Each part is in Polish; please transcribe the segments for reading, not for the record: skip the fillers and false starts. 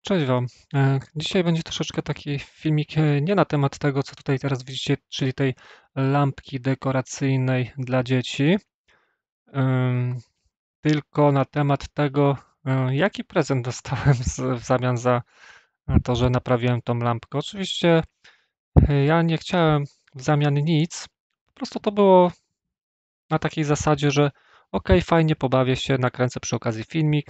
Cześć Wam. Dzisiaj będzie troszeczkę taki filmik nie na temat tego, co tutaj teraz widzicie, czyli tej lampki dekoracyjnej dla dzieci, ym, tylko na temat tego, jaki prezent dostałem w zamian za to, że naprawiłem tą lampkę. Oczywiście ja nie chciałem w zamian nic, po prostu to było na takiej zasadzie, że ok, fajnie, pobawię się, nakręcę przy okazji filmik.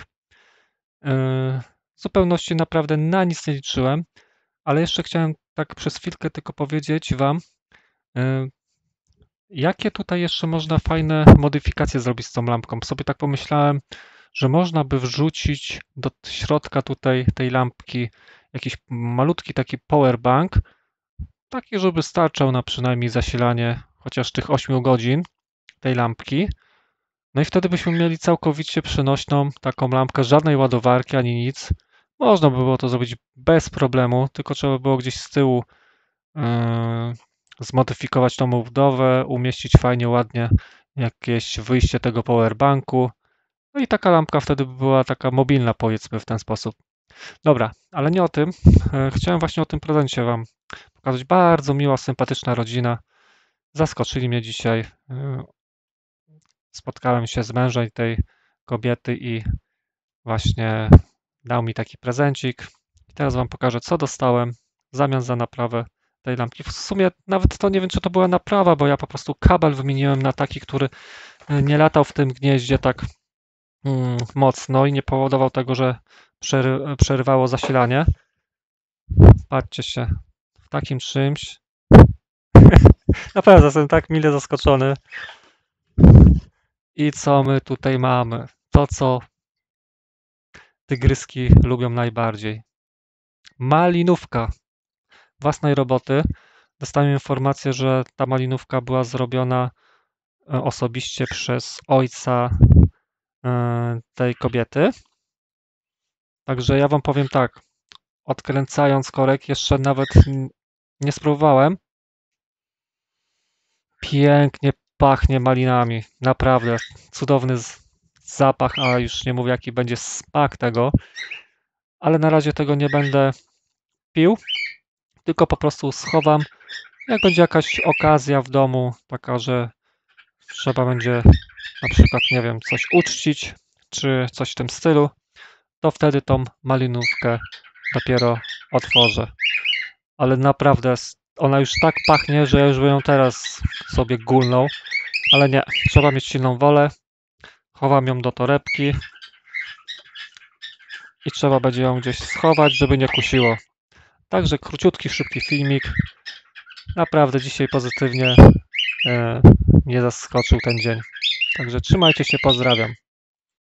W zupełności naprawdę na nic nie liczyłem. Ale jeszcze chciałem tak przez chwilkę tylko powiedzieć Wam, y, jakie tutaj jeszcze można fajne modyfikacje zrobić z tą lampką. Sobie tak pomyślałem, że można by wrzucić do środka tutaj tej lampki jakiś malutki taki powerbank, taki, żeby starczał na przynajmniej zasilanie chociaż tych 8 godzin tej lampki. No i wtedy byśmy mieli całkowicie przenośną taką lampkę, żadnej ładowarki ani nic. Można by było to zrobić bez problemu, tylko trzeba było gdzieś z tyłu yy, zmodyfikować tą budowę, umieścić fajnie, ładnie jakieś wyjście tego powerbanku. No i taka lampka wtedy by była taka mobilna, powiedzmy w ten sposób. Dobra, ale nie o tym. Chciałem właśnie o tym prezencie Wam pokazać. Bardzo miła, sympatyczna rodzina. Zaskoczyli mnie dzisiaj. Spotkałem się z mężem tej kobiety i właśnie dał mi taki prezencik. I teraz Wam pokażę, co dostałem w zamian za naprawę tej lampki. W sumie nawet to nie wiem, czy to była naprawa, bo ja po prostu kabel wymieniłem na taki, który nie latał w tym gnieździe tak mocno i nie powodował tego, że przerywało zasilanie. Patrzcie się, w takim czymś. Naprawdę jestem tak mile zaskoczony. I co my tutaj mamy? To, co tygryski lubią najbardziej. Malinówka własnej roboty. Dostałem informację, że ta malinówka była zrobiona osobiście przez ojca tej kobiety. Także ja Wam powiem tak, odkręcając korek, jeszcze nawet nie spróbowałem. Pięknie pachnie malinami, naprawdę cudowny zapach, a już nie mówię jaki będzie smak tego, ale na razie tego nie będę pił, tylko po prostu schowam. Jak będzie jakaś okazja w domu, taka, że trzeba będzie na przykład, nie wiem, coś uczcić, czy coś w tym stylu, to wtedy tą malinówkę dopiero otworzę. Ale naprawdę ona już tak pachnie, że ja już bym ją teraz sobie gulnął, ale nie, trzeba mieć silną wolę. Chowam ją do torebki i trzeba będzie ją gdzieś schować, żeby nie kusiło. Także króciutki, szybki filmik. Naprawdę dzisiaj pozytywnie mnie zaskoczył ten dzień. Także trzymajcie się, pozdrawiam.